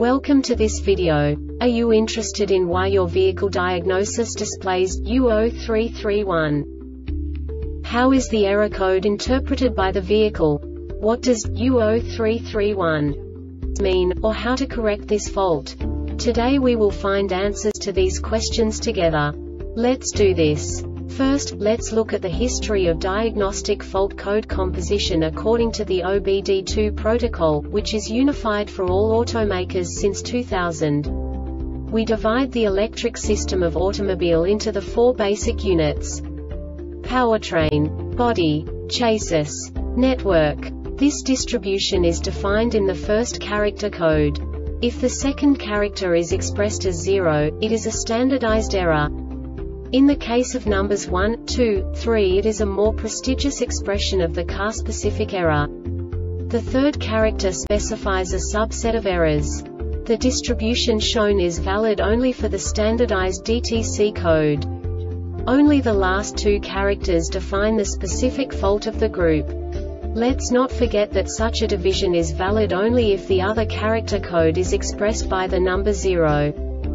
Welcome to this video. Are you interested in why your vehicle diagnosis displays U0331? How is the error code interpreted by the vehicle? What does U0331 mean, or how to correct this fault? Today we will find answers to these questions together. Let's do this. First, let's look at the history of diagnostic fault code composition according to the OBD2 protocol, which is unified for all automakers since 2000. We divide the electric system of automobile into the four basic units: powertrain, body, chassis, network. This distribution is defined in the first character code. If the second character is expressed as 0, it is a standardized error. In the case of numbers 1, 2, 3, it is a more prestigious expression of the car-specific error. The third character specifies a subset of errors. The distribution shown is valid only for the standardized DTC code. Only the last two characters define the specific fault of the group. Let's not forget that such a division is valid only if the other character code is expressed by the number 0.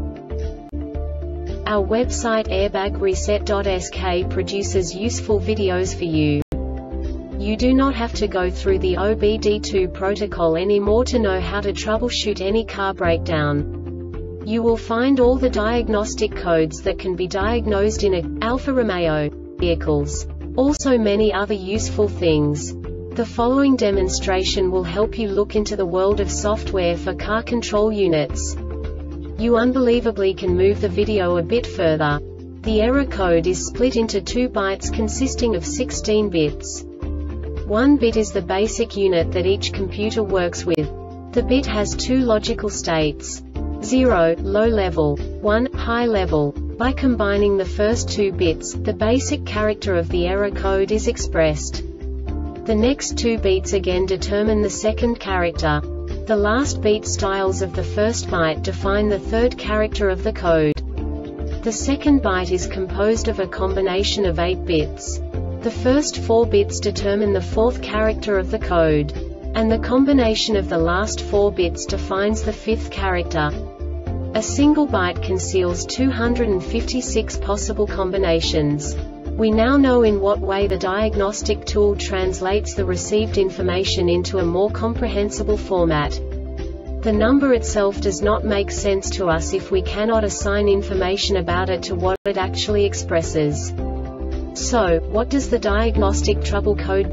Our website airbagreset.sk produces useful videos for you. You do not have to go through the OBD2 protocol anymore to know how to troubleshoot any car breakdown. You will find all the diagnostic codes that can be diagnosed in Alfa Romeo vehicles. Also many other useful things. The following demonstration will help you look into the world of software for car control units. You unbelievably can move the video a bit further. The error code is split into 2 bytes consisting of 16 bits. 1 bit is the basic unit that each computer works with. The bit has 2 logical states: 0, low level, 1, high level. By combining the first 2 bits, the basic character of the error code is expressed. The next 2 beats again determine the second character. The last beat styles of the first byte define the third character of the code. The second byte is composed of a combination of 8 bits. The first 4 bits determine the fourth character of the code. And the combination of the last 4 bits defines the fifth character. A single byte conceals 256 possible combinations. We now know in what way the diagnostic tool translates the received information into a more comprehensible format. The number itself does not make sense to us if we cannot assign information about it to what it actually expresses. So, what does the diagnostic trouble code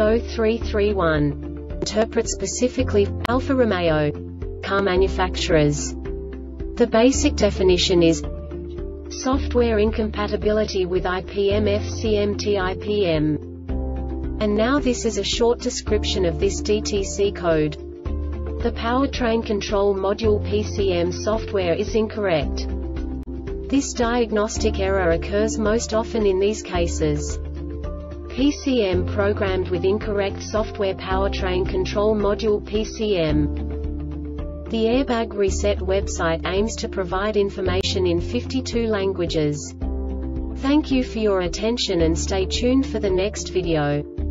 U0331 interpret specifically for Alfa Romeo car manufacturers? The basic definition is software incompatibility with IPM-FCMT-IPM. And now this is a short description of this DTC code. The powertrain control module PCM software is incorrect. This diagnostic error occurs most often in these cases: PCM programmed with incorrect software, powertrain control module PCM. The Airbag Reset website aims to provide information in 52 languages. Thank you for your attention and stay tuned for the next video.